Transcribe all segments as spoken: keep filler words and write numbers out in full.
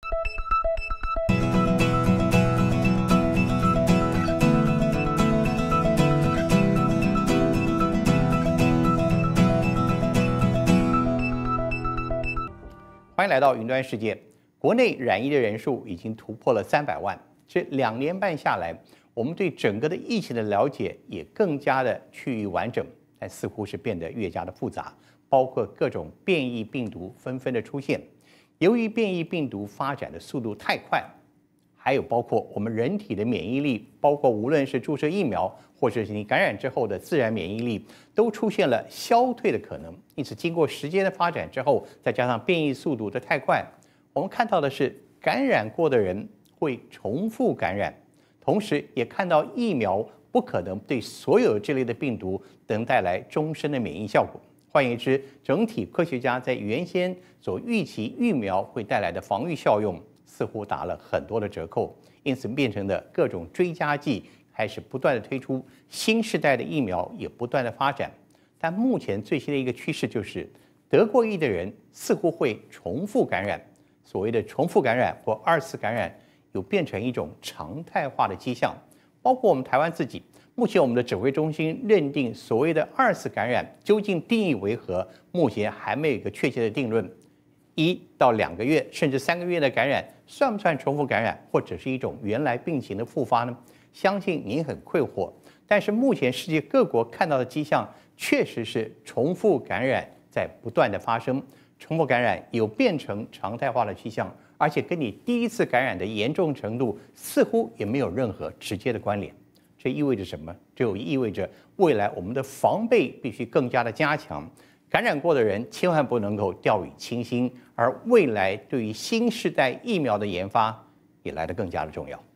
欢迎来到云端世界。国内染疫的人数已经突破了三百万，这两年半下来，我们对整个的疫情的了解也更加的趋于完整，但似乎是变得越加的复杂，包括各种变异病毒纷纷的出现。由于变异病毒发展的速度太快，还有包括我们人体的免疫力，包括无论是注射疫苗，或者是你感染之后的自然免疫力，都出现了消退的可能。因此，经过时间的发展之后，再加上变异速度的太快，我们看到的是感染过的人会重复感染，同时也看到疫苗不可能对所有这类的病毒能带来终身的免疫效果。换言之，整体科学家在原先所预期疫苗会带来的防御效用，似乎打了很多的折扣，因此变成了各种追加剂开始不断的推出，新世代的疫苗也不断的发展。但目前最新的一个趋势就是，得过疫的人似乎会重复感染，所谓的重复感染或二次感染，有变成一种常态化的迹象。包括我们台湾自己，目前我们的指挥中心认定所谓的二次感染究竟定义为何，目前还没有一个确切的定论。一到两个月甚至三个月的感染，算不算重复感染，或者是一种原来病情的复发呢？相信您很困惑，但是目前世界各国看到的迹象，确实是重复感染在不断的发生，重复感染有变成常态化的迹象，而且跟你第一次感染的严重程度似乎也没有任何直接的关联。这意味着什么？这就意味着未来我们的防备必须更加的加强，感染过的人千万不能够掉以轻心，而未来对于新世代疫苗的研发也来得更加的重要。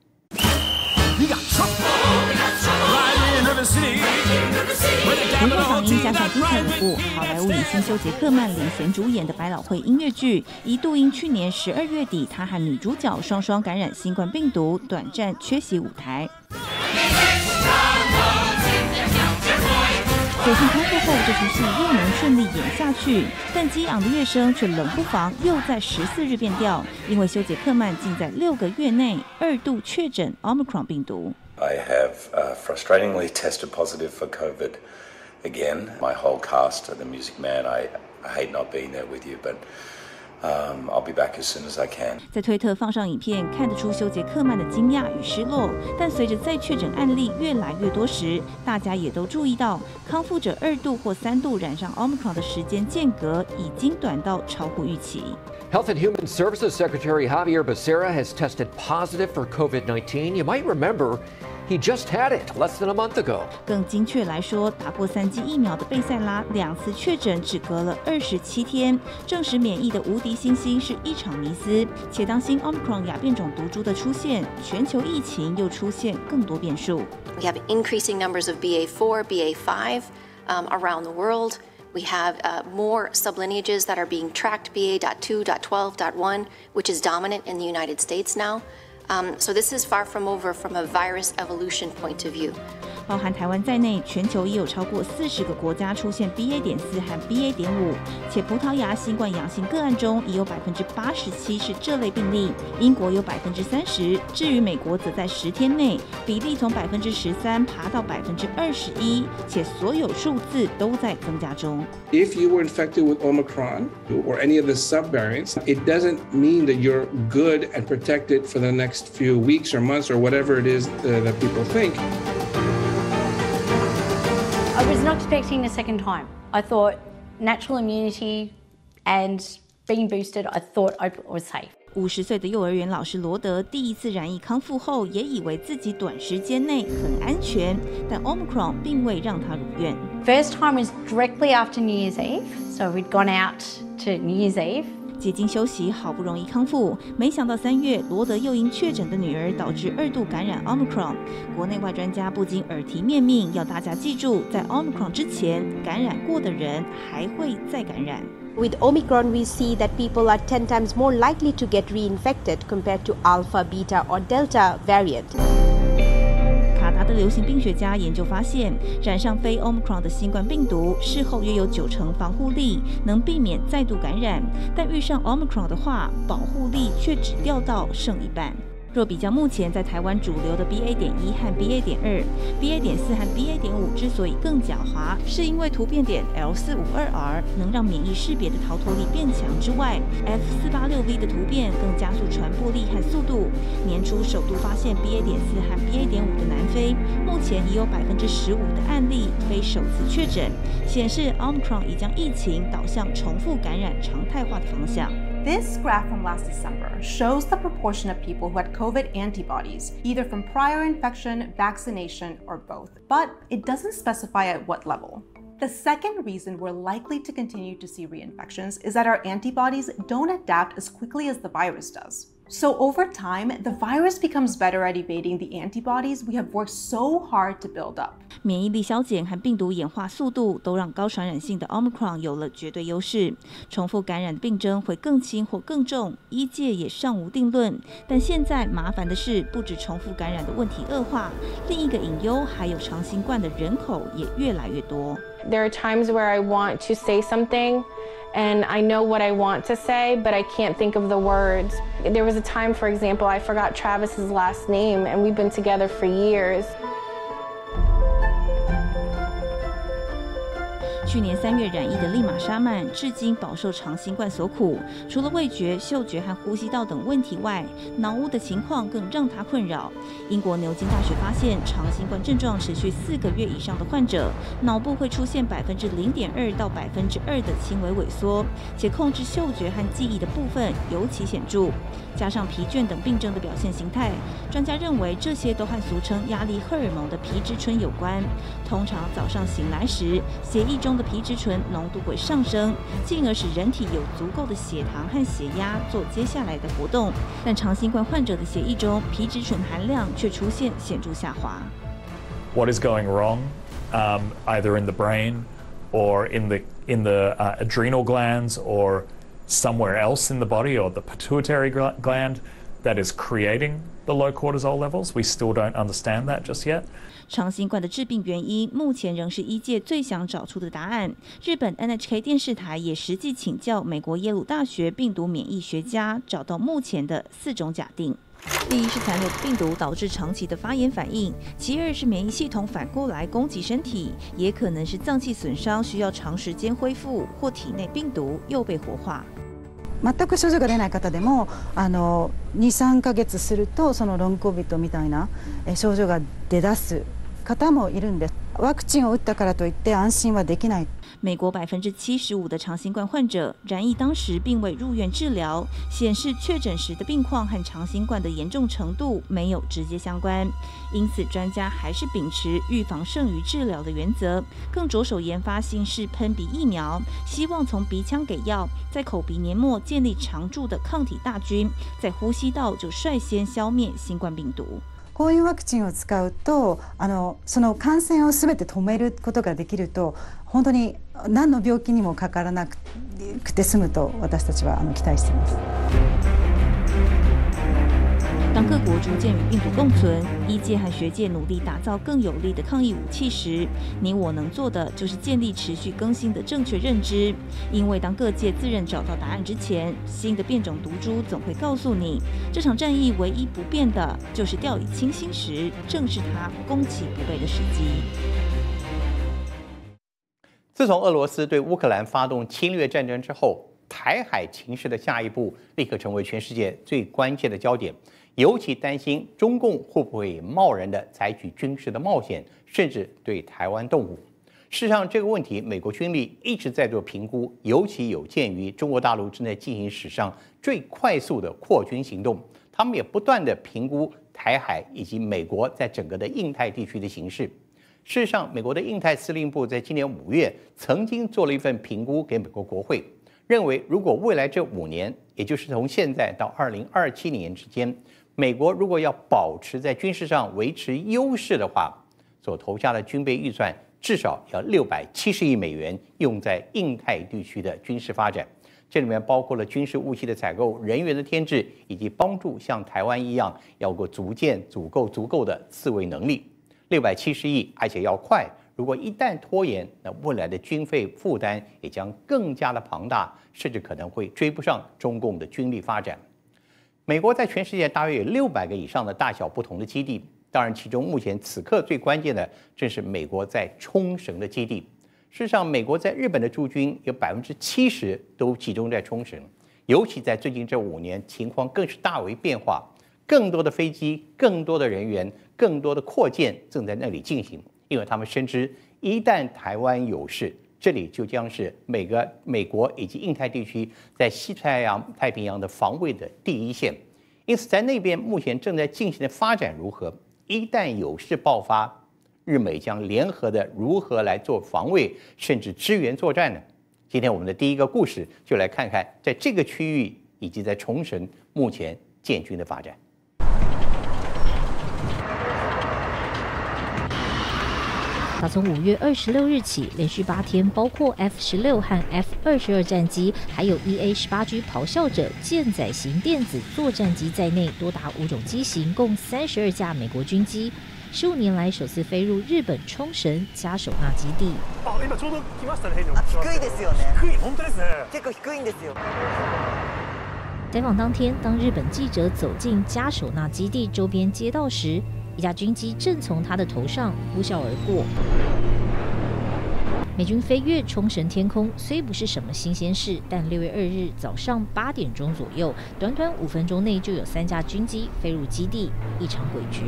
文化嗓音加上精彩舞步，好莱坞影星休杰克曼领衔主演的百老汇音乐剧，一度因去年十二月底他和女主角双双感染新冠病毒，短暂缺席舞台。所幸康复后，这出戏又能顺利演下去，但激昂的乐声却冷不防又在十四日变调，因为休杰克曼竟在六个月内二度确诊 Omicron 病毒。 I have uh, frustratingly tested positive for COVID again. My whole cast of The Music Man, I, I hate not being there with you, but um, I'll be back as soon as I can. 在推特放上影片，看得出休杰克曼的惊讶与失落。但随着再确诊案例越来越多时，大家也都注意到，康复者二度或三度染上 Omicron 的时间间隔已经短到超乎预期。 Health and Human Services Secretary Javier Becerra has tested positive for COVID nineteen. You might remember he just had it less than a month ago. 更精确来说，打过三剂疫苗的贝塞拉两次确诊只隔了二十七天，证实免疫的无敌星星是一场迷思。且当新 Omicron 亚变种毒株的出现，全球疫情又出现更多变数。 We have increasing numbers of B A four, B A five um, around the world. We have uh, more sublineages that are being tracked, B A two, twelve, one, which is dominant in the United States now. Um, so this is far from over from a virus evolution point of view. 包含台湾在内，全球已有超过四十个国家出现 B A 点四和 B A 点五，且葡萄牙新冠阳性个案中已有百分之八十七是这类病例，英国有百分之三十，至于美国则在十天内比例从百分之十三爬到百分之二十一，且所有数字都在增加中。 If you were infected with Omicron or any of the subvariants, it doesn't mean that you're good and protected for the next few weeks or months or whatever it is uh, that people think. I was not expecting a second time. I thought natural immunity and being boosted, I thought I was safe. 五十岁的幼儿园老师罗德第一次染疫康复后，也以为自己短时间内很安全，但 Omicron 并未让他如愿。 First time was directly after New Year's Eve, so we'd gone out to New Year's Eve. 几经休息，好不容易康复，没想到三月罗德又因确诊的女儿导致二度感染 Omicron。国内外专家不禁耳提面命，要大家记住，在 Omicron 之前感染过的人还会再感染。 With Omicron, we see that people are ten times more likely to get reinfected compared to Alpha, Beta, or Delta variant. 拿大的流行病学家研究发现，染上非 Omicron 的新冠病毒，事后约有九成防护力，能避免再度感染。但遇上 Omicron 的话，保护力却只掉到剩一半。若比较目前在台湾主流的 B A 点一和 B A 点二、B A 点四和 B A 点五之所以更狡猾，是因为突变点 L 四五二 R 能让免疫识别的逃脱力变强之外 ，F 四八六 V 的突变更加速传播力和速度。年初首度发现 B A 点四和 B A 点五的南非，目前已有百分之十五的案例非首次确诊，显示 Omicron 已将疫情导向重复感染常态化的方向。 This graph from last December shows the proportion of people who had COVID antibodies, either from prior infection, vaccination, or both, but it doesn't specify at what level. The second reason we're likely to continue to see reinfections is that our antibodies don't adapt as quickly as the virus does. So over time, the virus becomes better at evading the antibodies we have worked so hard to build up. 免疫力消减和病毒演化速度都让高传染性的 Omicron 有了绝对优势。重复感染的病症会更轻或更重，医界也尚无定论。但现在麻烦的是，不止重复感染的问题恶化，另一个隐忧还有长新冠的人口也越来越多。 There are times where I want to say something, and I know what I want to say, but I can't think of the words. There was a time, for example, I forgot Travis's last name, and we've been together for years. 去年三月染疫的利马沙曼，至今饱受长新冠所苦。除了味觉、嗅觉和呼吸道等问题外，脑雾的情况更让他困扰。英国牛津大学发现，长新冠症状持续四个月以上的患者，脑部会出现百分之零点二到百分之二的轻微萎缩，且控制嗅觉和记忆的部分尤其显著。加上疲倦等病症的表现形态，专家认为这些都和俗称压力荷尔蒙的皮质醇有关。通常早上醒来时，血液中的皮质醇浓度会上升，进而使人体有足够的血糖和血压做接下来的活动。但长新冠患者的血液中皮质醇含量却出现显著下滑。 What is going wrong, um, either in the brain or in the in the uh, adrenal glands or somewhere else in the body or the pituitary gland that is creating the low cortisol levels? We still don't understand that just yet. 长新冠的致病原因目前仍是医界最想找出的答案。日本 N H K 电视台也实际请教美国耶鲁大学病毒免疫学家，找到目前的四种假定。第一是残留的病毒导致长期的发炎反应，其二是免疫系统反过来攻击身体，也可能是脏器损伤需要长时间恢复，或体内病毒又被活化。 全く症状が出ない方でもあの にさんかげつするとそのロングコビッドみたいな症状が出だす方もいるんです。ワクチンを打ったからといって安心はできない。 美国百分之七十五的长新冠患者染疫当时并未入院治疗，显示确诊时的病况和长新冠的严重程度没有直接相关。因此，专家还是秉持预防胜于治疗的原则，更着手研发新式喷鼻疫苗，希望从鼻腔给药，在口鼻黏膜建立常驻的抗体大军，在呼吸道就率先消灭新冠病毒。 こういうワクチンを使うとあのその感染を全て止めることができると本当に何の病気にもかからなくて済むと私たちはあの期待しています。 当各国逐渐与病毒共存，医界和学界努力打造更有力的抗疫武器时，你我能做的就是建立持续更新的正确认知。因为当各界自认找到答案之前，新的变种毒株总会告诉你，这场战役唯一不变的就是掉以轻心时，正是它攻其不备的时机。 自从俄罗斯对乌克兰发动侵略战争之后，台海情势的下一步立刻成为全世界最关键的焦点。尤其担心中共会不会贸然的采取军事的冒险，甚至对台湾动武。事实上，这个问题美国军力一直在做评估，尤其有鉴于中国大陆正在进行史上最快速的扩军行动，他们也不断的评估台海以及美国在整个的印太地区的形势。事实上，美国的印太司令部在今年五月曾经做了一份评估给美国国会，认为如果未来这五年，也就是从现在到二零二七年之间，美国如果要保持在军事上维持优势的话，所投下的军备预算至少要六百七十亿美元用在印太地区的军事发展。这里面包括了军事武器的采购、人员的添置，以及帮助像台湾一样要够逐渐足够足够的自卫能力。 六百七十亿，而且要快。如果一旦拖延，那未来的军费负担也将更加的庞大，甚至可能会追不上中共的军力发展。美国在全世界大约有六百个以上的大小不同的基地，当然其中目前此刻最关键的正是美国在冲绳的基地。事实上，美国在日本的驻军有百分之七十都集中在冲绳，尤其在最近这五年，情况更是大为变化，更多的飞机、更多的人员、更多的扩建正在那里进行。因为他们深知，一旦台湾有事，这里就将是每个美国以及印太地区在西太阳太平洋的防卫的第一线。因此，在那边目前正在进行的发展如何？一旦有事爆发，日美将联合的如何来做防卫，甚至支援作战呢？今天我们的第一个故事就来看看，在这个区域以及在冲绳目前建军的发展。 打从五月二十六日起，连续八天，包括 F 十六和 F 二十二战机，还有 E A 十八 G 咆哮者舰载型电子作战机在内，多达五种机型，共三十二架美国军机，十五年来首次飞入日本冲绳加手纳基地。 あ、今ちょうど来ましたね。低いですよね。低い、本当ですね。結構低いんですよ。 采访当天，当日本记者走进加手纳基地周边街道时，一架军机正从他的头上呼啸而过。美军飞越冲绳天空虽不是什么新鲜事，但六月二日早上八点钟左右，短短五分钟内就有三架军机飞入基地，异常诡谲。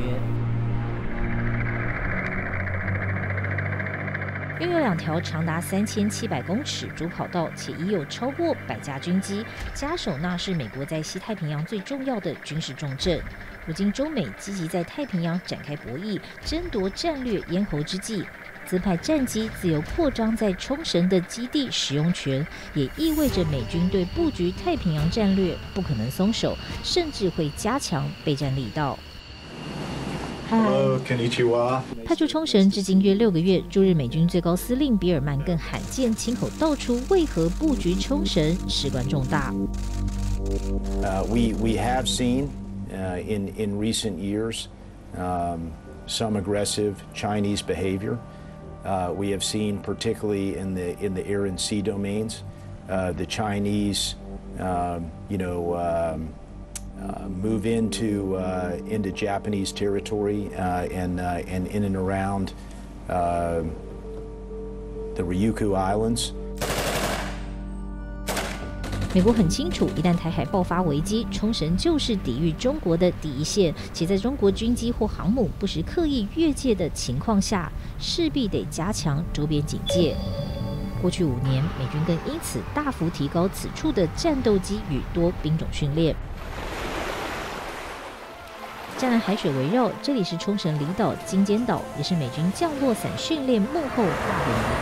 拥有两条长达三千七百公尺主跑道，且已有超过百架军机。加手纳是美国在西太平洋最重要的军事重镇。如今中美积极在太平洋展开博弈，争夺战略咽喉之际，增派战机自由扩张在冲绳的基地使用权，也意味着美军对布局太平洋战略不可能松手，甚至会加强备战力道。 Hello, konnichiwa. 派驻冲绳至今约六个月，驻日美军最高司令比尔曼更罕见亲口道出为何布局冲绳事关重大。 Uh, we we have seen uh, in in recent years um, some aggressive Chinese behavior. Uh, we have seen, particularly in the in the air and sea domains, uh, the Chinese, um, you know. Um, Uh, move into uh, into Japanese territory uh, and uh, and in and around uh, the Ryukyu Islands. 美国很清楚，一旦台海爆发危机，冲绳就是抵御中国的第一线。且在中国军机或航母不时刻意越界的情况下，势必得加强周边警戒。过去五年，美军更因此大幅提高此处的战斗机与多兵种训练。嘉南海水围绕，这里是冲绳离岛金尖岛，也是美军降落伞训练幕后大本营。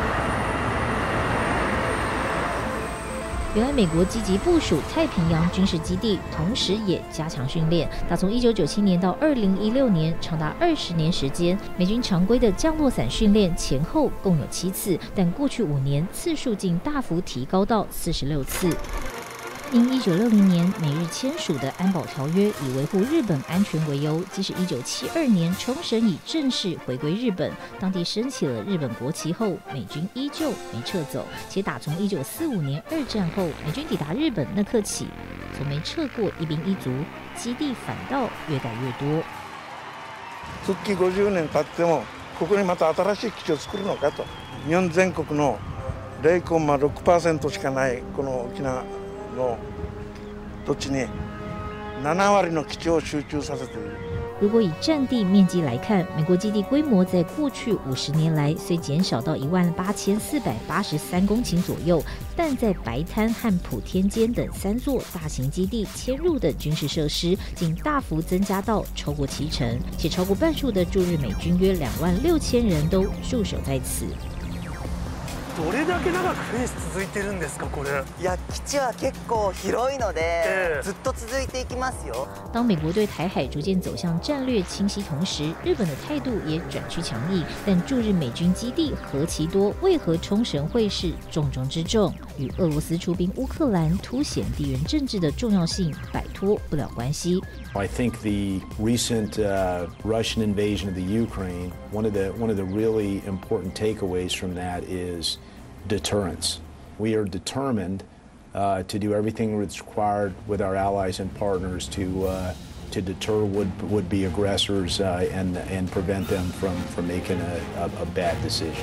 原来美国积极部署太平洋军事基地，同时也加强训练。打从一九九七年到二零一六年，长达二十年时间，美军常规的降落伞训练前后共有七次，但过去五年次数竟大幅提高到四十六次。因一九六零年美日签署的安保条约以维护日本安全为由，即使一九七二年冲绳已正式回归日本，当地升起了日本国旗后，美军依旧没撤走，且打从一九四五年二战后美军抵达日本那刻起，从没撤过一兵一卒，基地反倒越盖越多。 復帰ごじゅうねん経ってもここにまた新しい基地を作るのかと。日本全国の ゼロコンマろくパーセント しかないこの沖縄の土地にななわりの基地を集中させている。 如果以战地面积来看，美国基地规模在过去五十年来虽减少到一万八千四百八十三公顷左右，但在白滩和普天间等三座大型基地迁入的军事设施，竟大幅增加到超过七成，且超过半数的驻日美军约两万六千人都驻守在此。 どれだけ長くフェンス続いてるんですかこれ？ いや基地は結構広いので、ずっと続いていきますよ。 当美国对台海逐渐走向战略清晰同时，日本的态度也转趋强硬。但驻日美军基地何其多，为何冲绳会是重中之重？与俄罗斯出兵乌克兰，凸显地缘政治的重要性，摆脱不了关系。 I think the recent uh, Russian invasion of the Ukraine, one of the one of the really important takeaways from that is deterrence. We are determined uh, to do everything that's required with our allies and partners to uh, to deter would would be aggressors uh, and and prevent them from from making a, a, a bad decision.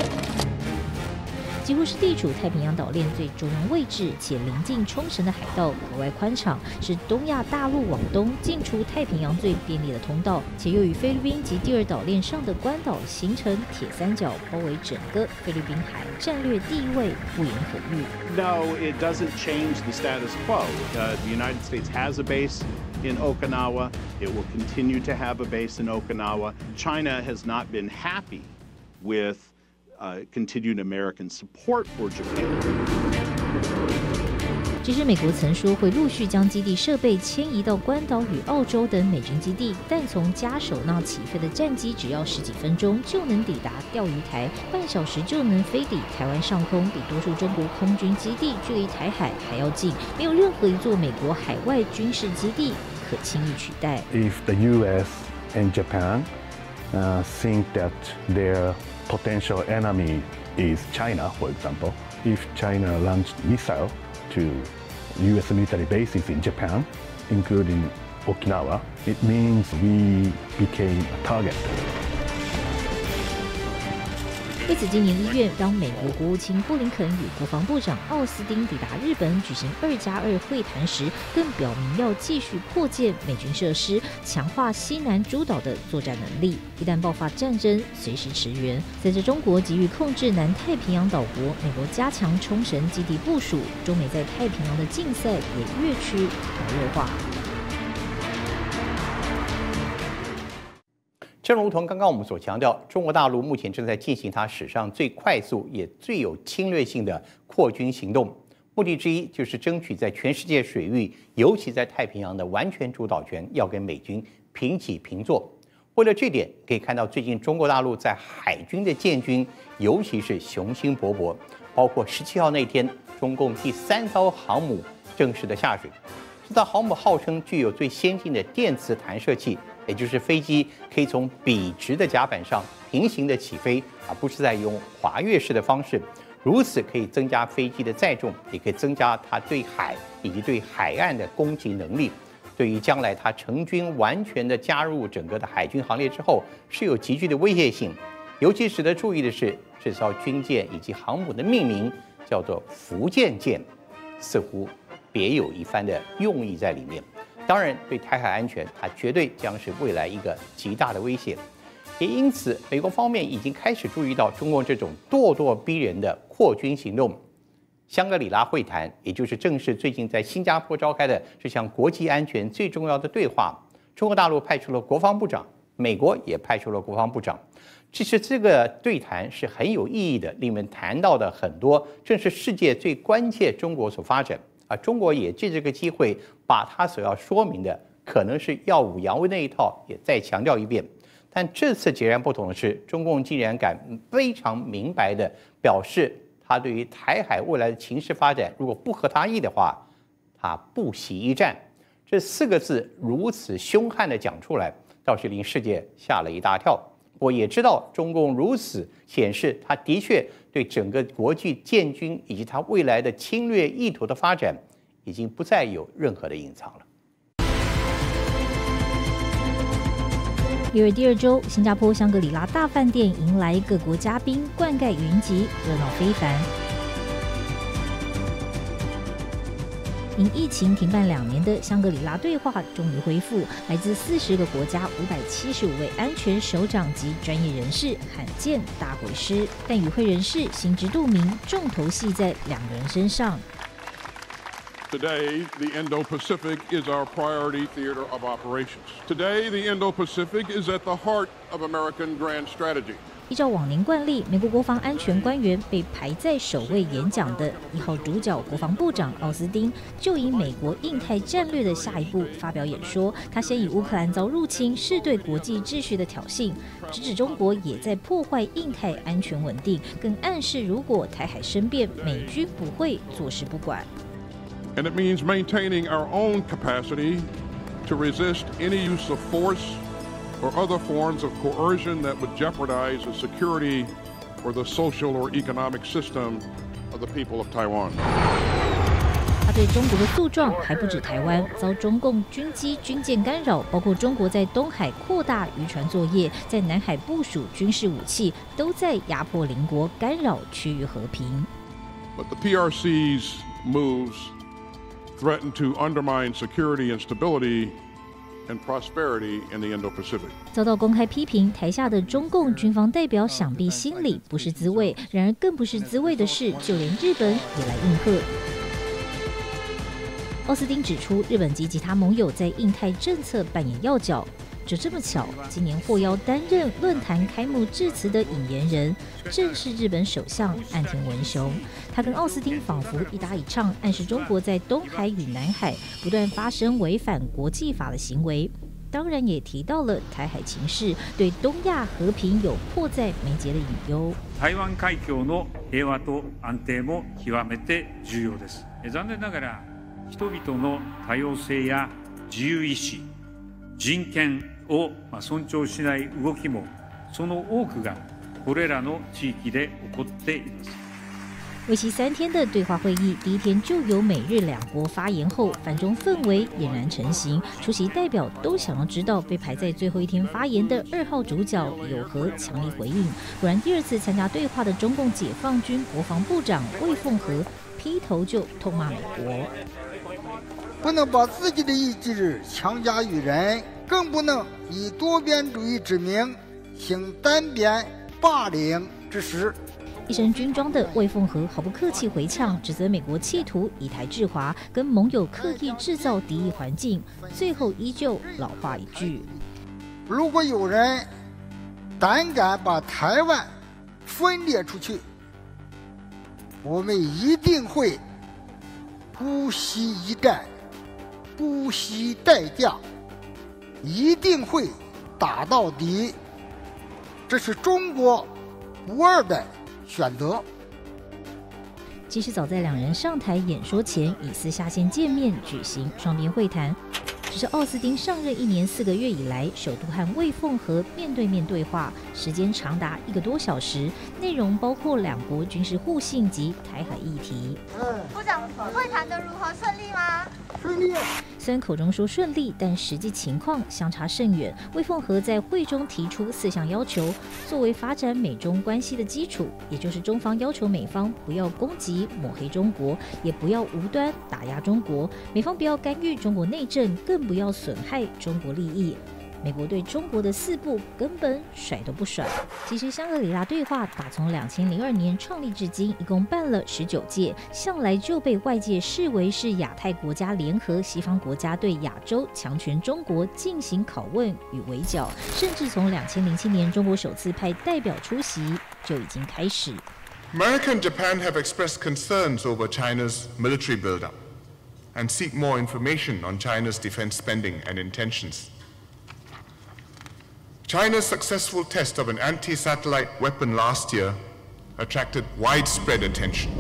几乎是地处太平洋岛链最中央位置，且临近冲绳的海道格外宽敞，是东亚大陆往东进出太平洋最便利的通道。且又与菲律宾及第二岛链上的关岛形成铁三角，包围整个菲律宾海，战略地位不言可喻。 No, it doesn't change the status quo. Uh, the United States has a base in Okinawa. It will continue to have a base in Okinawa. China has not been happy with Uh, continued American support for Japan. 其实美国曾说会陆续将基地设备迁移到关岛与澳洲等美军基地，但从加手纳起飞的战机只要十几分钟就能抵达钓鱼台，半小时就能飞抵台湾上空，比多数中国空军基地距离台海还要近，没有任何一座美国海外军事基地可轻易取代。 If the U S and Japan uh, think that their potential enemy is China, for example. If China launched missile to U S military bases in Japan, including Okinawa, it means we became a target. 为此，今年一月，当美国国务卿布林肯与国防部长奥斯汀抵达日本举行二加二会谈时，更表明要继续扩建美军设施，强化西南诸岛的作战能力。一旦爆发战争，随时驰援。随着中国急于控制南太平洋岛国，美国加强冲绳基地部署，中美在太平洋的竞赛也越趋白热化。 正如同刚刚我们所强调，中国大陆目前正在进行它史上最快速也最有侵略性的扩军行动，目的之一就是争取在全世界水域，尤其在太平洋的完全主导权，要跟美军平起平坐。为了这点，可以看到最近中国大陆在海军的建军，尤其是雄心勃勃，包括十七号那天，中共第三艘航母正式的下水。这艘航母号称具有最先进的电磁弹射器。也就是飞机可以从笔直的甲板上平行的起飞，而不是在用滑跃式的方式。如此可以增加飞机的载重，也可以增加它对海以及对海岸的攻击能力。对于将来它成军完全的加入整个的海军行列之后，是有极具的威胁性。尤其值得注意的是，这艘军舰以及航母的命名叫做福建舰，似乎别有一番的用意在里面。当然，对台海安全，它绝对将是未来一个极大的威胁。也因此，美国方面已经开始注意到中共这种咄咄逼人的扩军行动。香格里拉会谈，也就是正是最近在新加坡召开的这项国际安全最重要的对话。中国大陆派出了国防部长，美国也派出了国防部长。其实这个对谈是很有意义的，里面谈到的很多正是世界最关切中国所发展。啊，中国也借这个机会，把他所要说明的，可能是耀武扬威那一套，也再强调一遍。但这次截然不同的是，中共竟然敢非常明白地表示，他对于台海未来的情势发展，如果不合他意的话，他不惜一战。这四个字如此凶悍地讲出来，倒是令世界吓了一大跳。我也知道，中共如此显示，他的确对整个国际建军以及他未来的侵略意图的发展，已经不再有任何的隐藏了。 六月第二周，新加坡香格里拉大饭店迎来各国嘉宾，灌溉云集，热闹非凡。因疫情停办两年的香格里拉对话终于恢复，来自四十个国家五百七十五位安全首长及专业人士罕见大会师，但与会人士心知肚明，重头戏在两个人身上。 Today, the Indo-Pacific is our priority theater of operations. Today, the Indo-Pacific is at the heart of American grand strategy. 依照往年惯例，美国国防安全官员被排在首位演讲的一号主角国防部长奥斯汀，就以美国印太战略的下一步发表演说。他先以乌克兰遭入侵是对国际秩序的挑衅，直指中国也在破坏印太安全稳定，更暗示如果台海生变，美军不会坐视不管。 And it means maintaining our own capacity to resist any use of force or other forms of coercion that would jeopardize the security or the social or economic system of the people of Taiwan. 他对中国的诉状还不止台湾，遭中共军机、军舰干扰，包括中国在东海扩大渔船作业，在南海部署军事武器，都在压迫邻国，干扰区域和平。 But the P R C's moves threaten to undermine security and stability and prosperity in the Indo-Pacific. 遭到公开批评，台下的中共军方代表想必心里不是滋味。然而，更不是滋味的是，就连日本也来应和。奥斯汀指出，日本及其他盟友在印太政策扮演要角。就这么巧，今年获邀担任论坛开幕致辞的引言人，正是日本首相岸田文雄。他跟奥斯汀仿佛一搭一唱，暗示中国在东海与南海不断发生违反国际法的行为。当然，也提到了台海情势对东亚和平有迫在眉睫的隐忧。 台湾海峡の平和と安定も極めて重要です。残念ながら、人々の多様性や自由意志、人権を尊重しない動きもその多くがこれらの地域で起こっています。 为期三天的对话会议，第一天就有美日两国发言后，反中氛围俨然成型。出席代表都想要知道被排在最后一天发言的二号主角有何强烈回应。果然，第二次参加对话的中共解放军国防部长魏凤和劈头就痛骂美国， 不能把自己的意志强加于人。更不能以多边主义之名行单边霸凌之实。 一身军装的魏凤和毫不客气回呛，指责美国企图以台制华，跟盟友刻意制造敌意环境。最后依旧老话一句： 如果有人胆敢把台湾分裂出去，我们一定会不惜一战，不惜代价。一定会打到底，这是中国不二的选择。 其实早在两人上台演说前，已私下先见面举行双边会谈。只是奥斯汀上任一年四个月以来，首度和魏凤和面对面对话，时间长达一个多小时，内容包括两国军事互信及台海议题。 部长，会谈的如何顺利吗？ 顺利。 虽然口中说顺利，但实际情况相差甚远。魏凤和在会中提出四项要求，作为发展美中关系的基础，也就是中方要求美方不要攻击抹黑中国，也不要无端打压中国，美方不要干预中国内政，更不要损害中国利益。美国对中国的四不根本甩都不甩。其实香格里拉对话打从两千零二年创立至今，一共办了十九届，向来就被外界视为是亚太国家联合西方国家对亚洲强权中国进行拷问与围剿，甚至从两千零七年中国首次派代表出席就已经开始。 America and Japan have expressed concerns over China's military buildup and seek more information on China's defense spending and intentions. China's successful test of an anti-satellite weapon last year attracted widespread attention.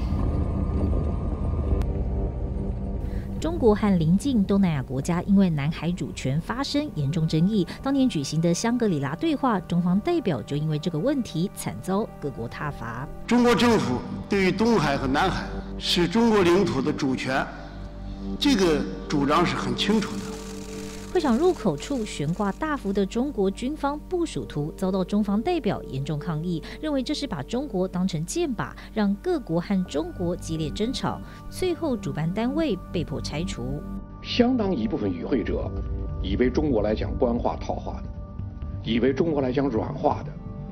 中国和邻近东南亚国家因为南海主权发生严重争议，当年举行的香格里拉对话，中方代表就因为这个问题惨遭各国挞伐。 中国政府对于东海和南海是中国领土的主权，这个主张是很清楚的。 会场入口处悬挂大幅的中国军方部署图，遭到中方代表严重抗议，认为这是把中国当成箭靶，让各国和中国激烈争吵。最后，主办单位被迫拆除。 相当一部分与会者以为中国来讲官话套话的，以为中国来讲软化的，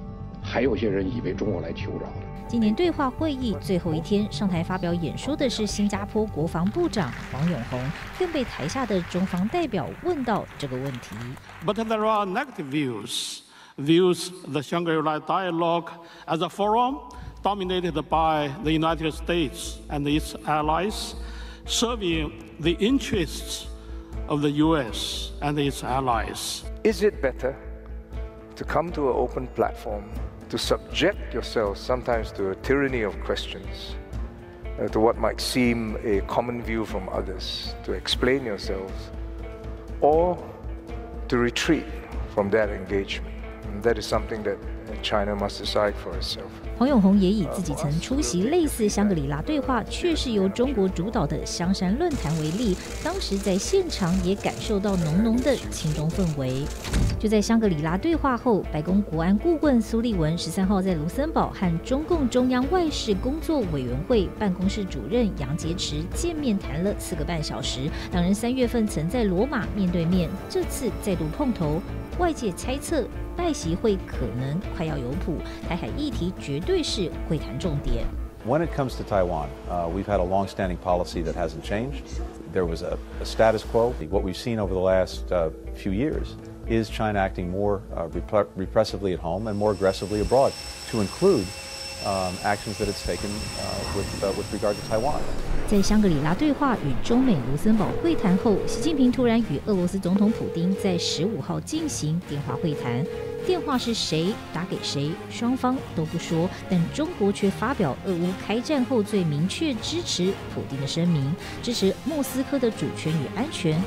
还有些人以为中国来求饶的。 今年对话会议最后一天，上台发表演说的是新加坡国防部长黄永宏，更被台下的中方代表问到这个问题。 But there are negative views, views the Shangri-La dialogue as a forum dominated by the United States and its allies, serving the interests of the U S and its allies. Is it better to come to an open platform, to subject yourself sometimes to a tyranny of questions, uh, to what might seem a common view from others, to explain yourselves, or to retreat from that engagement? And that is something that China must decide for itself. 黄永宏也以自己曾出席类似香格里拉对话，却是由中国主导的香山论坛为例，当时在现场也感受到浓浓的亲中氛围。就在香格里拉对话后，白宫国安顾问苏利文十三号在卢森堡和中共中央外事工作委员会办公室主任杨洁篪见面谈了四个半小时，两人三月份曾在罗马面对面，这次再度碰头，外界猜测拜习会可能快要有谱，台海议题绝对是会谈重点。 When it comes to Taiwan, uh, we've had a long-standing policy that hasn't changed. There was a, a status quo. What we've seen over the last uh, few years is China acting more uh, rep- repressively at home and more aggressively abroad, to include um, actions that it's taken uh, with, uh, with regard to Taiwan. 在香格里拉对话与中美卢森堡会谈后，习近平突然与俄罗斯总统普丁在十五号进行电话会谈。电话是谁打给谁，双方都不说，但中国却发表俄乌开战后最明确支持普丁的声明，支持莫斯科的主权与安全。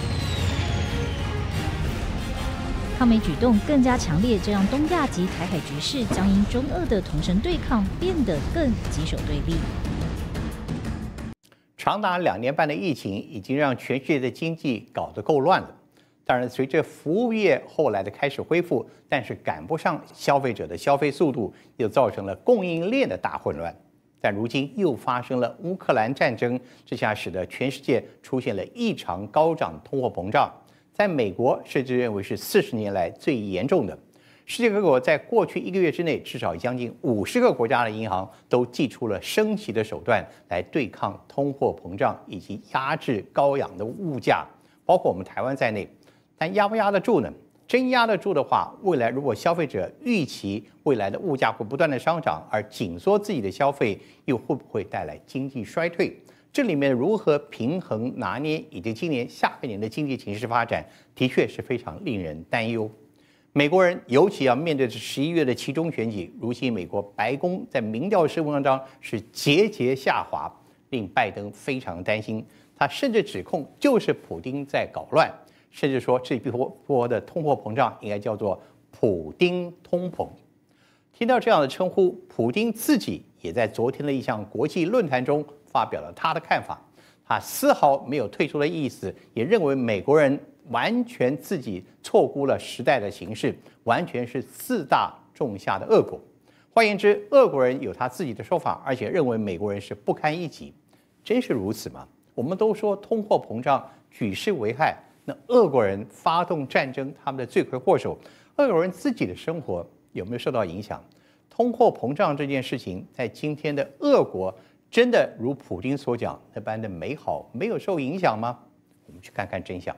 抗美举动更加强烈，这让东亚及台海局势将因中俄的同声对抗变得更棘手对立。 长达两年半的疫情已经让全世界的经济搞得够乱了。当然，随着服务业后来的开始恢复，但是赶不上消费者的消费速度，又造成了供应链的大混乱。但如今又发生了乌克兰战争，这下使得全世界出现了异常高涨的通货膨胀，在美国甚至认为是四十年来最严重的。世界各国在过去一个月之内，至少将近五十个国家的银行都祭出了升息的手段来对抗通货膨胀以及压制高昂的物价，包括我们台湾在内。但压不压得住呢？真压得住的话，未来如果消费者预期未来的物价会不断的上涨，而紧缩自己的消费，又会不会带来经济衰退？这里面如何平衡拿捏，以及今年下半年的经济形势发展，的确是非常令人担忧。美国人尤其要面对着十一月的期中选举，如今美国白宫在民调声当中是节节下滑，令拜登非常担心。他甚至指控就是普丁在搞乱，甚至说这一波波的通货膨胀应该叫做普丁通膨。听到这样的称呼，普丁自己也在昨天的一项国际论坛中发表了他的看法，他丝毫没有退出的意思，也认为美国人完全自己错估了时代的形势，完全是自大种下的恶果。换言之，俄国人有他自己的说法，而且认为美国人是不堪一击。真是如此吗？我们都说通货膨胀举世危害，那俄国人发动战争，他们的罪魁祸首，俄国人自己的生活有没有受到影响？通货膨胀这件事情，在今天的俄国，真的如普丁所讲那般的美好，没有受影响吗？我们去看看真相。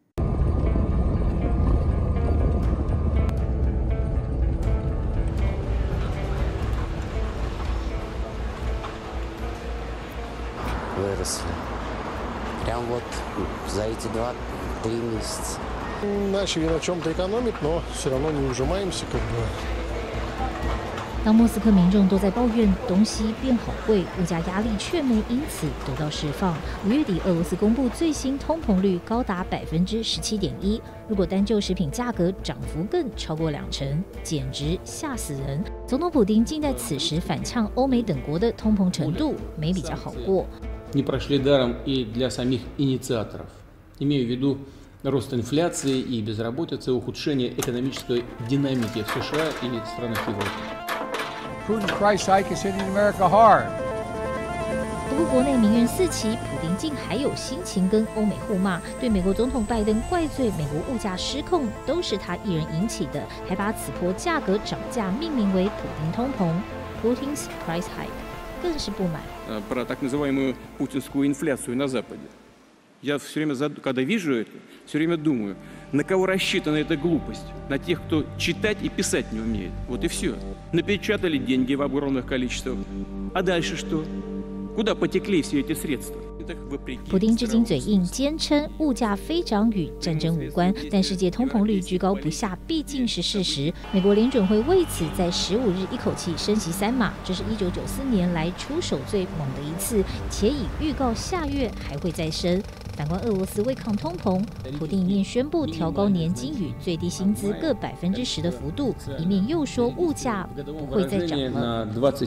Выросли. Прям вот за эти два-три месяца. Начали на чем-то экономить, но все равно не ужимаемся, как бы. 当莫斯科民众都在抱怨东西变好贵，物价压力却没因此得到释放。五月底，俄罗斯公布最新通膨率高达百分之十七点一，如果单就食品价格涨幅更超过两成，简直吓死人。总统普丁竟在此时反呛欧美等国的通膨程度没比较好过。 Не прошли даром и для самих инициаторов. Имею в виду рост инфляции и безработицы, ухудшение экономической динамики в США и странах Европы. Putin's price hike is hitting America hard. 乎国内民怨四起，普丁竟还有心情跟欧美互骂，对美国总统拜登怪罪美国物价失控都是他一人引起的，还把此波价格涨价命名为普丁通膨 （Putin's Price Hike），更是不满。 Про так называемую путинскую инфляцию на Западе. Я все время, когда вижу это, все время думаю, на кого рассчитана эта глупость? На тех, кто читать и писать не умеет. Вот и все. Напечатали деньги в огромных количествах. А дальше что? Куда потекли все эти средства? 普丁至今嘴硬，坚称物价飞涨与战争无关，但世界通膨率居高不下毕竟是事实。美国联准会为此在十五日一口气升息三码，这是一九九四年来出手最猛的一次，且已预告下月还会再升。反观俄罗斯为抗通膨，普丁一面宣布调高年金与最低薪资各百分之十的幅度，一面又说物价不会再涨了。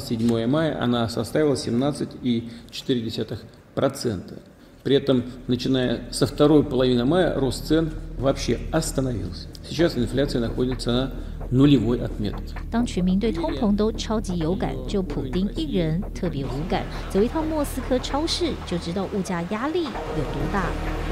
процента. При этом, начиная со второй половины мая, рост цен вообще остановился. Сейчас инфляция находится на нулевой отметке. 当全民对通膨都超级有感，就普丁一人特别无感。走一趟莫斯科超市，就知道物价压力有多大。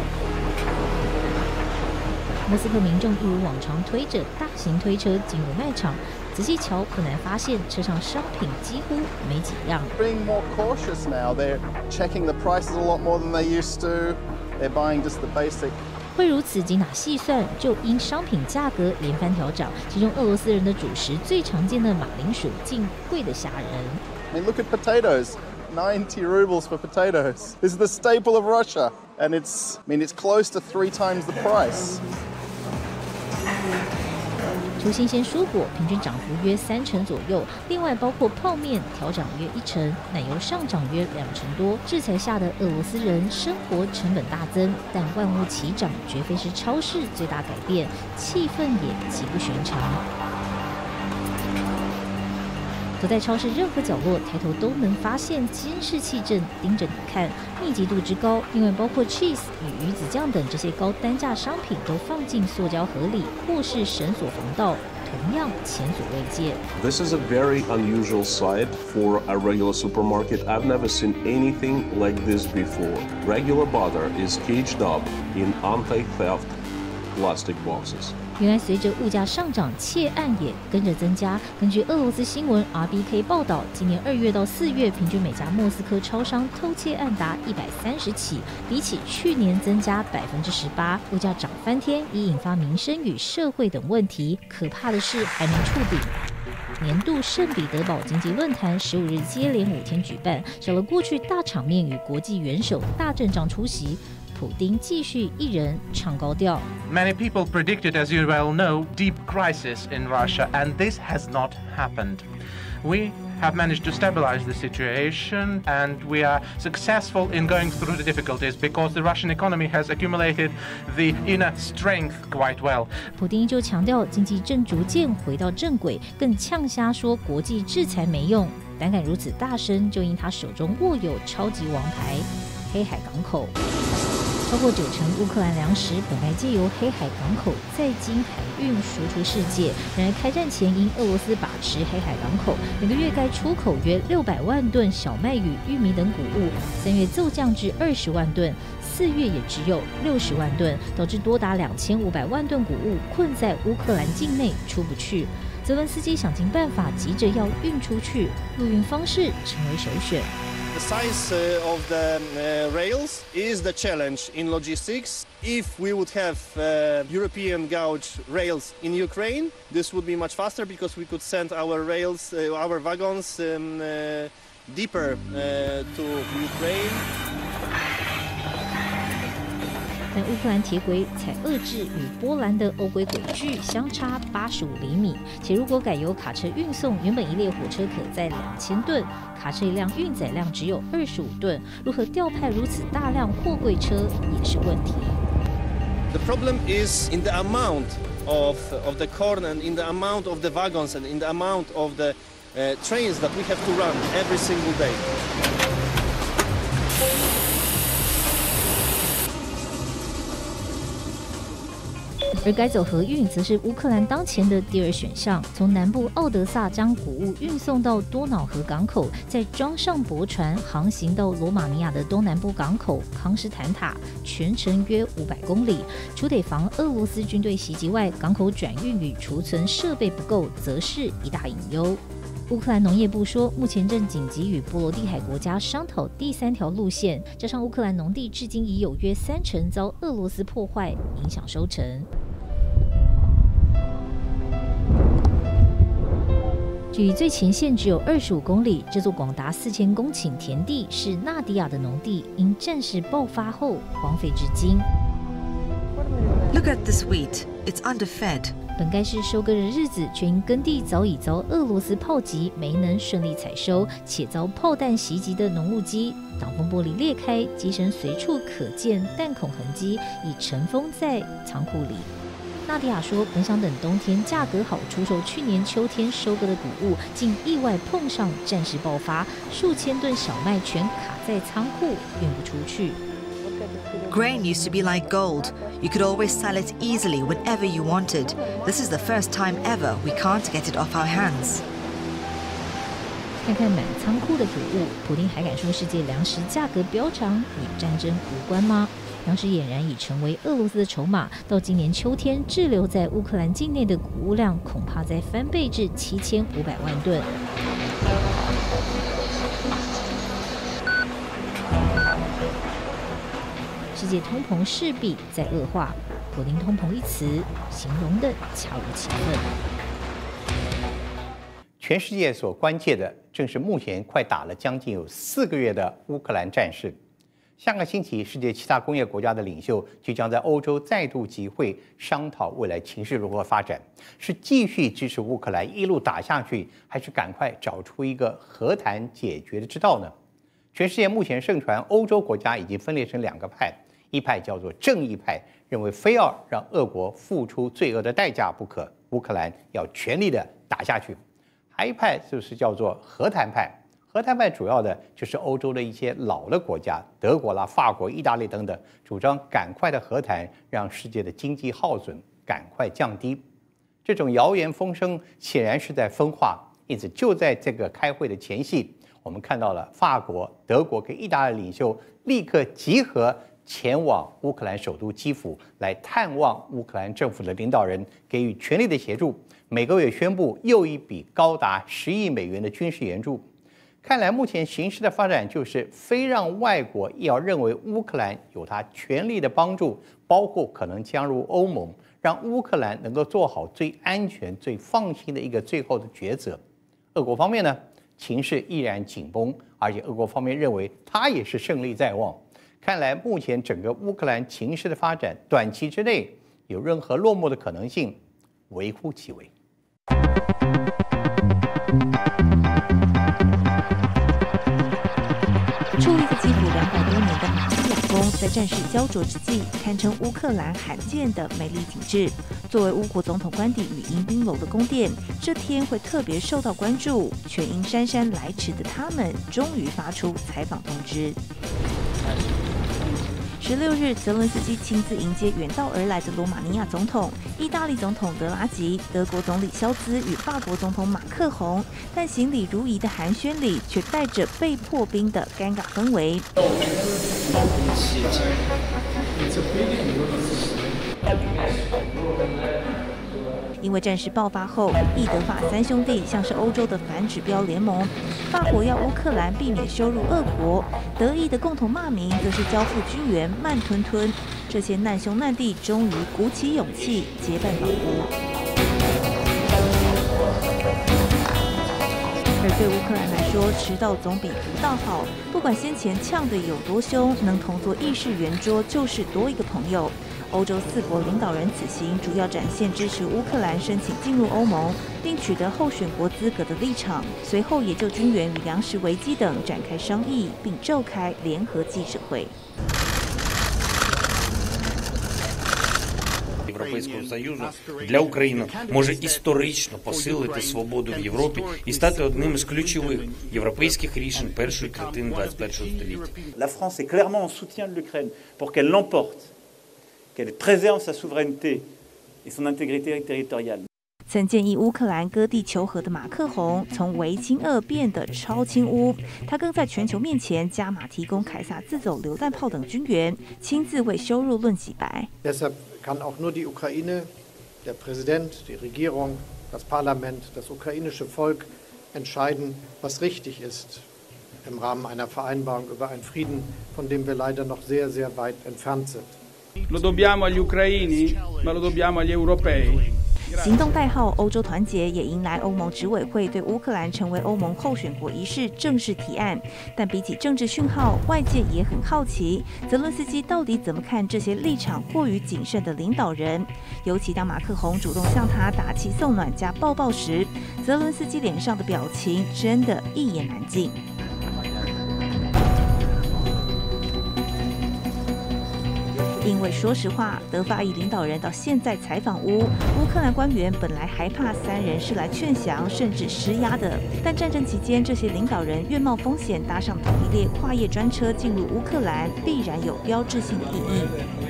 莫斯科民众一如往常推着大型推车进入卖场。仔细瞧，很难发现车上商品几乎没几样。 Being more cautious now, they're checking the prices a lot more than they used to. They're buying just the basic. 会如此精打细算，就因商品价格连番调涨，其中俄罗斯人的主食最常见的马铃薯竟贵得吓人。 I mean, look at potatoes. ninety rubles for potatoes. This is the staple of Russia, and it's, I mean, it's close to three times the price. 除新鲜蔬果平均涨幅约三成左右，另外包括泡面调涨约一成，奶油上涨约两成多。制裁下的俄罗斯人生活成本大增，但万物齐涨绝非是超市最大改变，气氛也极不寻常。走在超市任何角落，抬头都能发现监视器正盯着你看，密集度之高。另外，包括 cheese 与鱼子酱等这些高单价商品都放进塑胶盒里，或是绳索防盗，同样前所未见。 This is a very unusual sight for a regular supermarket. I've never seen anything like this before. Regular butter is caged up in anti-theft plastic boxes. 原来随着物价上涨，窃案也跟着增加。根据俄罗斯新闻 R B K 报道，今年二月到四月，平均每家莫斯科超商偷窃案达一百三十起，比起去年增加百分之十八。物价涨翻天，已引发民生与社会等问题。可怕的是还没触顶。年度圣彼得堡经济论坛十五日接连五天举办，少了过去大场面与国际元首大阵仗出席。普丁继续一人唱高调。 Many people predicted, as you well know, deep crisis in Russia, and this has not happened. We have managed to stabilize the situation, and we are successful in going through the difficulties because the Russian economy has accumulated the inner strength quite well. 普丁就强调经济正逐渐回到正轨，更呛瞎说国际制裁没用。胆敢如此大声，就因他手中握有超级王牌——黑海港口。超过九成乌克兰粮食本该借由黑海港口再经海运输出世界，然而开战前因俄罗斯把持黑海港口，每个月该出口约六百万吨小麦与玉米等谷物，三月骤降至二十万吨，四月也只有六十万吨，导致多达两千五百万吨谷物困在乌克兰境内出不去。泽伦斯基想尽办法，急着要运出去，陆运方式成为首选。 The size uh, of the uh, rails is the challenge in logistics. If we would have uh, European gauge rails in Ukraine, this would be much faster because we could send our rails, uh, our wagons um, uh, deeper uh, to Ukraine. 但乌克兰铁轨采遏制与波兰的欧规轨距相差八十五厘米，且如果改由卡车运送，原本一列火车可载两千吨，卡车一辆运载量只有二十五吨，如何调派如此大量货柜车也是问题。 The problem is in the amount of of the corn and in the amount of the wagons and in the amount of the uh, trains that we have to run every single day. 而改走河运则是乌克兰当前的第二选项。从南部奥德萨将谷物运送到多瑙河港口，再装上驳船航行到罗马尼亚的东南部港口康斯坦塔，全程约五百公里。除得防俄罗斯军队袭击外，港口转运与储存设备不够，则是一大隐忧。乌克兰农业部说，目前正紧急与波罗的海国家商讨第三条路线，加上乌克兰农地至今已有约三成遭俄罗斯破坏，影响收成。距离最前线只有二十五公里，这座广达四千公顷田地是纳迪亚的农地，因战事爆发后荒废至今。 Look at this wheat; it's underfed. 本该是收割的日子，却因耕地早已遭俄罗斯炮击，没能顺利采收，且遭炮弹袭击的农务机挡风玻璃裂开，机身随处可见弹孔痕迹，已尘封在仓库里。纳迪亚说，本想等冬天价格好出售去年秋天收割的谷物，竟意外碰上战事爆发，数千吨小麦全卡在仓库，运不出去。 Grain used to be like gold. You could always sell it easily whenever you wanted. This is the first time ever we can't get it off our hands. 看看满仓库的谷物，普丁还敢说世界粮食价格飙涨与战争无关吗？粮食俨然已成为俄罗斯的筹码。到今年秋天，滞留在乌克兰境内的谷物量恐怕再翻倍至七千五百万吨。世界通膨势必在恶化，普丁通膨一词形容的恰如其分。 全世界所关切的正是目前快打了将近有四个月的乌克兰战事。下个星期，世界其他工业国家的领袖就将在欧洲再度集会，商讨未来情势如何发展，是继续支持乌克兰一路打下去，还是赶快找出一个和谈解决的之道呢？全世界目前盛传，欧洲国家已经分裂成两个派。一派叫做正义派，认为非要让俄国付出罪恶的代价不可，乌克兰要全力的打下去。还一派就是叫做和谈派，和谈派主要的就是欧洲的一些老的国家，德国啦、法国、意大利等等，主张赶快的和谈，让世界的经济耗损赶快降低。这种谣言风声显然是在分化，因此就在这个开会的前夕，我们看到了法国、德国跟意大利领袖立刻集合。前往乌克兰首都基辅来探望乌克兰政府的领导人，给予全力的协助。每个月宣布又一笔高达十亿美元的军事援助。看来目前形势的发展就是非让外国要认为乌克兰有他全力的帮助，包括可能加入欧盟，让乌克兰能够做好最安全、最放心的一个最后的抉择。俄国方面呢，情势依然紧绷，而且俄国方面认为他也是胜利在望。看来，目前整个乌克兰情势的发展，短期之内有任何落幕的可能性，微乎其微。 矗立在基辅两百多年的马斯亚宫，在战事焦灼之际，堪称乌克兰罕见的美丽景致。作为乌国总统官邸与迎宾楼的宫殿，这天会特别受到关注。全因姗姗来迟的他们，终于发出采访通知。十六日，泽伦斯基亲自迎接远道而来的罗马尼亚总统、意大利总统德拉吉、德国总理肖兹与法国总统马克宏，但行礼如仪的寒暄里，却带着被破冰的尴尬氛围。因为战事爆发后，意德法三兄弟像是欧洲的反指标联盟。法国要乌克兰避免羞辱俄国，德意的共同骂名则是交付军援慢吞吞。这些难兄难弟终于鼓起勇气结伴保护。而对乌克兰来说，迟到总比不到好。不管先前呛得有多凶，能同坐议事圆桌就是多一个朋友。欧洲四国领导人此行主要展现支持乌克兰申请进入欧盟，并取得候选国资格的立场。随后也就军援与粮食危机等展开商议，并召开联合记者会。 Європейського Союзу для України може історично посилити свободу в Європі і стати одним із ключових європейських рішень першої третини двадцять першого століття. La France est clairement en soutien de l'Ukraine pour qu'elle l'emporte, qu'elle préserve sa souveraineté et son intégrité territoriale. 曾建议乌克兰割地求和的马克宏，从维亲俄变得超亲乌。他更在全球面前加码提供凯撒自走榴弹炮等军援，亲自为羞辱论洗白。 Deshalb kann auch nur die Ukraine, der Präsident, die Regierung, das Parlament, das ukrainische Volk entscheiden, was richtig ist im Rahmen einer Vereinbarung über einen Frieden, von dem wir leider noch sehr, sehr weit entfernt sind. Lo dobbiamo agli ucraini, ma lo dobbiamo agli europei. 行动代号“欧洲团结”也迎来欧盟执委会对乌克兰成为欧盟候选国一事正式提案。但比起政治讯号，外界也很好奇，泽伦斯基到底怎么看这些立场过于谨慎的领导人？尤其当马克宏主动向他打气送暖加抱抱时，泽伦斯基脸上的表情真的一言难尽。因为说实话，德法意领导人到现在采访乌，乌克兰官员本来还怕三人是来劝降甚至施压的，但战争期间这些领导人愿冒风险搭上同一列跨越专车进入乌克兰，必然有标志性的意义。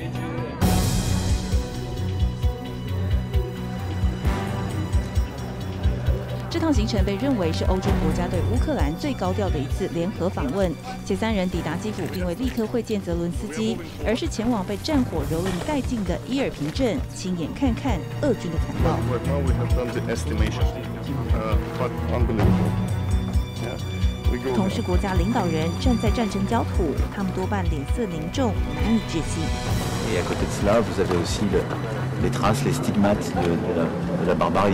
这趟行程被认为是欧洲国家对乌克兰最高调的一次联合访问。这三人抵达基辅，并未立刻会见泽伦斯基，而是前往被战火蹂躏殆尽的伊尔平镇，亲眼看看俄军的残暴。同是国家领导人站在战争焦土，他们多半脸色凝重，难以置信。 Et à côté de cela, vous avez aussi le, les traces, les stigmates de, de, la, de la barbarie.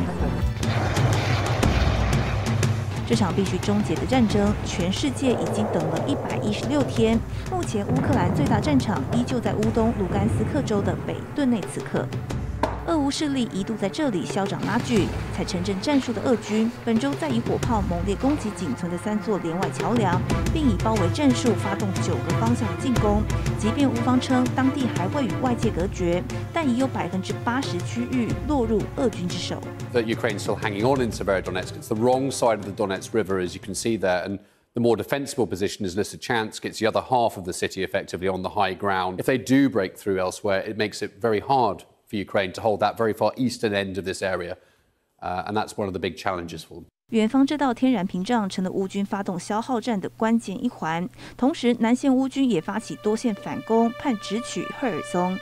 这场必须终结的战争，全世界已经等了一百一十六天。目前，乌克兰最大战场依旧在乌东卢甘斯克州的北顿内茨克。俄乌势力一度在这里消长拉锯，采城镇战术的俄军本周再以火炮猛烈攻击仅存的三座连外桥梁，并以包围战术发动九个方向的进攻。即便乌方称当地还未与外界隔绝，但已有百分之八十区域落入俄军之手。 That Ukraine's still hanging on in Severodonetsk. It's the wrong side of the Donetsk River, as you can see there, and the more defensible position is Lysychansk. It's the other half of the city effectively on the high ground. If they do break through elsewhere, it makes it very hard for Ukraine to hold that very far eastern end of this area, uh, and that's one of the big challenges for them. 远方这道天然屏障成了乌军发动消耗战的关键一环，同时南线乌军也发起多线反攻，盼直取赫尔松。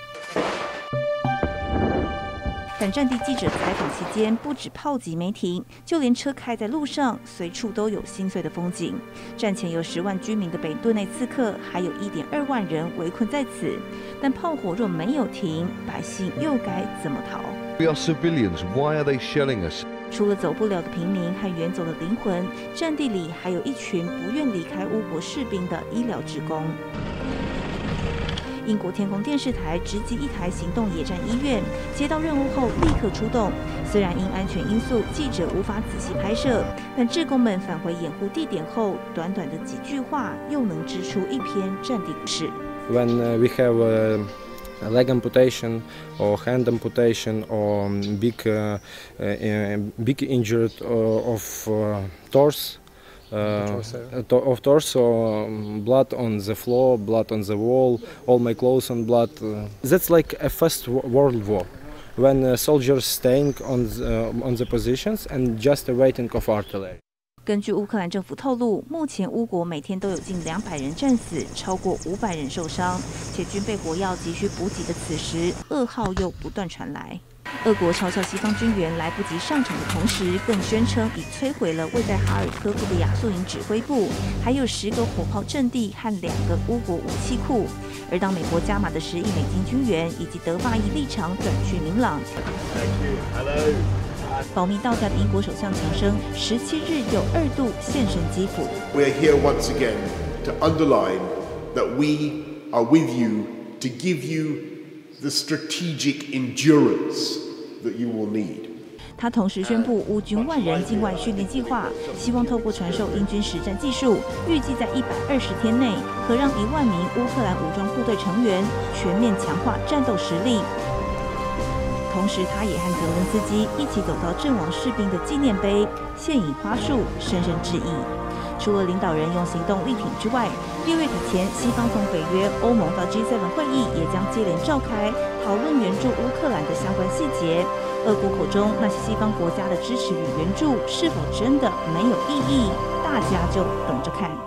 但战地记者采访期间，不止炮击没停，就连车开在路上，随处都有心碎的风景。战前有十万居民的北顿内茨克，还有一点二万人围困在此。但炮火若没有停，百姓又该怎么逃 ？We are civilians. Why are they shelling us? 除了走不了的平民和远走的灵魂，战地里还有一群不愿离开乌国士兵的医疗志工。英国天空电视台直击一台行动野战医院，接到任务后立刻出动。虽然因安全因素，记者无法仔细拍摄，但志工们返回掩护地点后，短短的几句话又能织出一篇战地故事。 When uh, we have uh, a leg amputation or hand amputation or big, uh, uh, big injured uh, of uh, torso. Uh, of torso, blood on the floor, blood on the wall, all my clothes on blood. Uh, that's like a First World War, when uh, soldiers staying on the, uh, on the positions and just waiting of artillery. 根据乌克兰政府透露，目前乌国每天都有近两百人战死，超过五百人受伤，且军备火药急需补给的此时，噩耗又不断传来。俄国嘲笑西方军援来不及上场的同时，更宣称已摧毁了位在哈尔科夫的亚速营指挥部，还有十个火炮阵地和两个乌国武器库。而当美国加码的十亿美金军援以及德法意立场短缺明朗，保密到家的英国首相强生十七日又二度现身基辅。 We are here once again to underline that we are with you to give you the strategic endurance that you will need. 他同时宣布乌军万人境外训练计划，希望透过传授英军实战技术，预计在一百二十天内可让一万名乌克兰武装部队成员全面强化战斗实力。同时，他也和泽伦斯基一起走到阵亡士兵的纪念碑，献以花束，深深致意。除了领导人用行动力挺之外，六月底前，西方从北约、欧盟到 G 七 会议也将接连召开， 讨论援助乌克兰的相关细节。俄国口中那些西方国家的支持与援助是否真的没有意义，大家就等着看。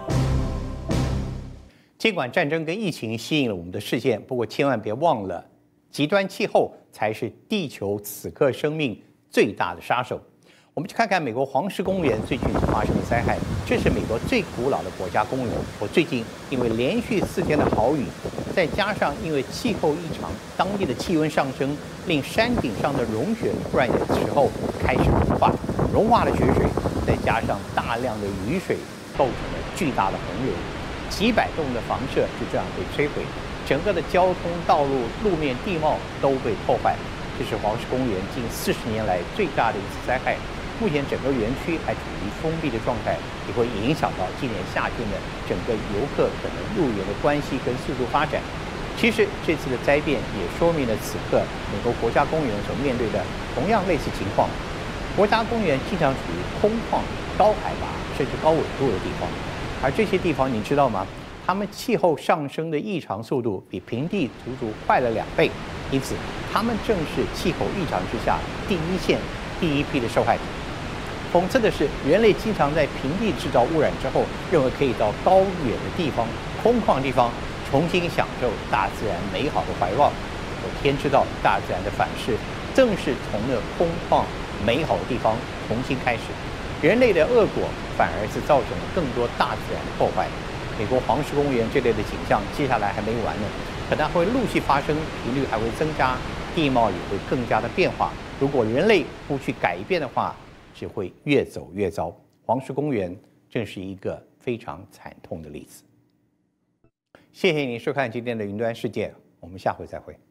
尽管战争跟疫情吸引了我们的视线，不过千万别忘了，极端气候才是地球此刻生命最大的杀手。我们去看看美国黄石公园最近发生的灾害，这是美国最古老的国家公园。我最近因为连续四天的好雨，再加上因为气候异常，当地的气温上升，令山顶上的融雪突然有时候开始融化，融化的雪水再加上大量的雨水，构成了巨大的洪流，几百栋的房舍就这样被摧毁，整个的交通道路、路面地貌都被破坏。这是黄石公园近四十年来最大的一次灾害。目前整个园区还处于封闭的状态，也会影响到今年夏天的整个游客可能入园的关系跟速度发展。其实这次的灾变也说明了此刻美国国家公园所面对的同样类似情况。国家公园经常处于空旷、高海拔甚至高纬度的地方，而这些地方你知道吗？它们气候上升的异常速度比平地足足快了两倍，因此它们正是气候异常之下第一线、第一批的受害者。讽刺的是，人类经常在平地制造污染之后，认为可以到高远的地方、空旷地方重新享受大自然美好的怀抱。我天知道，大自然的反噬正是从那空旷美好的地方重新开始。人类的恶果反而是造成了更多大自然的破坏。美国黄石公园这类的景象，接下来还没完呢，可能会陆续发生，频率还会增加，地貌也会更加的变化。如果人类不去改变的话，只会越走越糟。黄石公园正是一个非常惨痛的例子。谢谢您收看今天的云端世界，我们下回再会。